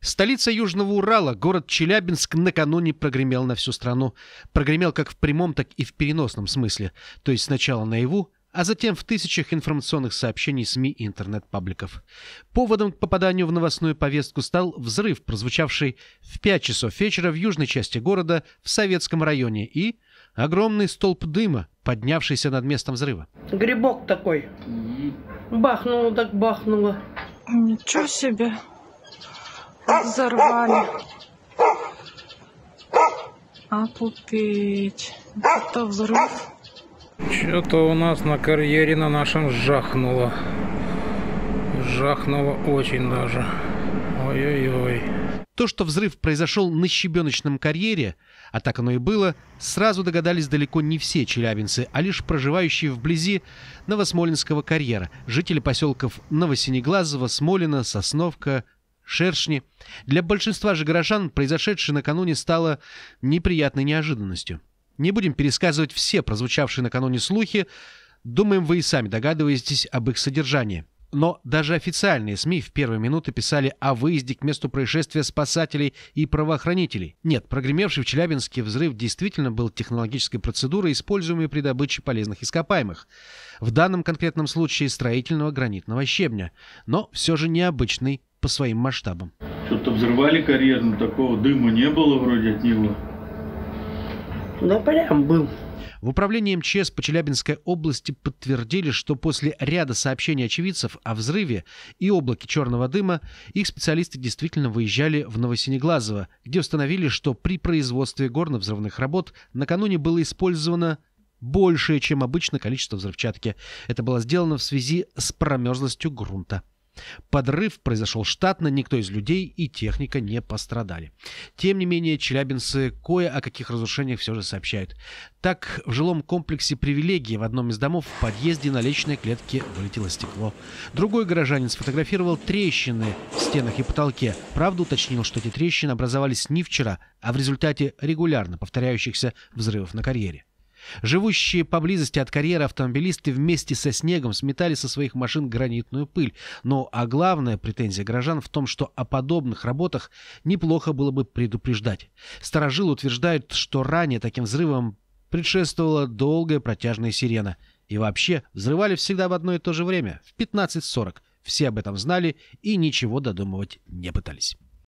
Столица Южного Урала, город Челябинск, накануне прогремел на всю страну. Прогремел как в прямом, так и в переносном смысле. То есть сначала наяву, а затем в тысячах информационных сообщений СМИ и интернет-пабликов. Поводом к попаданию в новостную повестку стал взрыв, прозвучавший в 5 часов вечера в южной части города в Советском районе, и огромный столб дыма, поднявшийся над местом взрыва. Грибок такой. Бахнуло так бахнуло. Ничего себе. Взорвали. Опупеть. Это взрыв. Что-то у нас на карьере на нашем жахнуло. Жахнуло очень даже. Ой-ой-ой. То, что взрыв произошел на щебеночном карьере, а так оно и было, сразу догадались далеко не все челябинцы, а лишь проживающие вблизи Новосмолинского карьера, жители поселков Новосинеглазово, Смолино, Сосновка, Шершни. Для большинства же горожан произошедшее накануне стало неприятной неожиданностью. Не будем пересказывать все прозвучавшие накануне слухи, думаем, вы и сами догадываетесь об их содержании. Но даже официальные СМИ в первые минуты писали о выезде к месту происшествия спасателей и правоохранителей. Нет, прогремевший в Челябинске взрыв действительно был технологической процедурой, используемой при добыче полезных ископаемых. В данном конкретном случае строительного гранитного щебня, но все же необычный по своим масштабам. Что-то взрывали карьер, но такого дыма не было вроде от него. Да прям был. В управлении МЧС по Челябинской области подтвердили, что после ряда сообщений очевидцев о взрыве и облаке черного дыма их специалисты действительно выезжали в Новосинеглазово, где установили, что при производстве горно-взрывных работ накануне было использовано большее, чем обычно, количество взрывчатки. Это было сделано в связи с промерзлостью грунта. Подрыв произошел штатно, никто из людей и техника не пострадали. Тем не менее, челябинцы кое о каких разрушениях все же сообщают. Так, в жилом комплексе «Привилегии» в одном из домов в подъезде на лестничной клетке вылетело стекло. Другой горожанин сфотографировал трещины в стенах и потолке. Правда, уточнил, что эти трещины образовались не вчера, а в результате регулярно повторяющихся взрывов на карьере. Живущие поблизости от карьера автомобилисты вместе со снегом сметали со своих машин гранитную пыль. А главная претензия горожан в том, что о подобных работах неплохо было бы предупреждать. Старожилы утверждают, что ранее таким взрывам предшествовала долгая протяжная сирена. И вообще, взрывали всегда в одно и то же время, в 15:40. Все об этом знали и ничего додумывать не пытались.